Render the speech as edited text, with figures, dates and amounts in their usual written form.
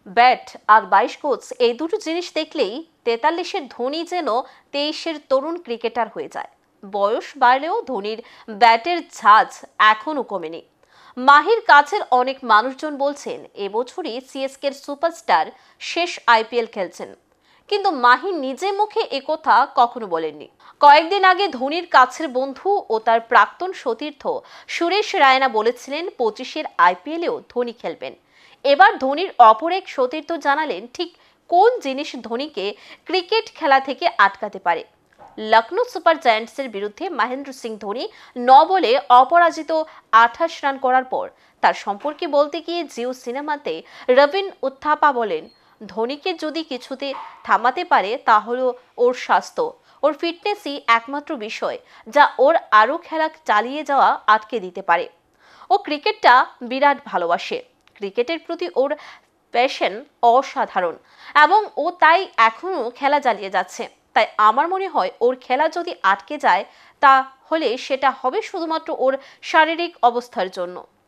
Bat আর 22 coach এই দুটো জিনিস দেখলেই 43-এর ধোনি যেন 23-এর তরুণ ক্রিকেটার হয়ে যায়। বয়স বাড়লেও ধোনির ব্যাটের ঝাঁজ এখনো কমেনি। মাহির কাছের অনেক মানুষজন বলছেন এবছরই সিএসকের সুপারস্টার শেষ আইপিএল খেলছেন, কিন্তু মাহি নিজে মুখে একথা কখনো বলেননি। কয়েকদিন আগে ধোনির কাছের বন্ধু ও তার প্রাক্তন সতীর্থ সুরেশ রায়না বলেছিলেন 25-এর আইপিএলেও ধোনি খেলবেন। এবার ধোনির অপর এক সতীর্থ জানালেন ঠিক কোন জিনিস ধোনিকে ক্রিকেট খেলা থেকে আটকাতে পারে। লখনৌ সুপার জায়ান্টসের বিরুদ্ধে মহেন্দ্র সিং ধোনি 9 বলে অপরাজিত 28 রান করার পর তার সম্পর্কে বলতে গিয়ে জিও সিনেমাতে রবিন উত্থাপা বলেন, ধোনিকে যদি কিছুতে থামাতে পারে তাহলে ওর স্বাস্থ্য, ওর ফিটনেসই একমাত্র বিষয় যা ওর আরও খেলা চালিয়ে যাওয়া আটকে দিতে পারে। ও ক্রিকেটটা বিরাট ভালোবাসে, ক্রিকেটের প্রতি ওর প্যাশন অসাধারণ এবং ও তাই এখনো খেলা চালিয়ে যাচ্ছে। তাই আমার মনে হয় ওর খেলা যদি আটকে যায় তাহলে সেটা হবে শুধুমাত্র ওর শারীরিক অবস্থার জন্য।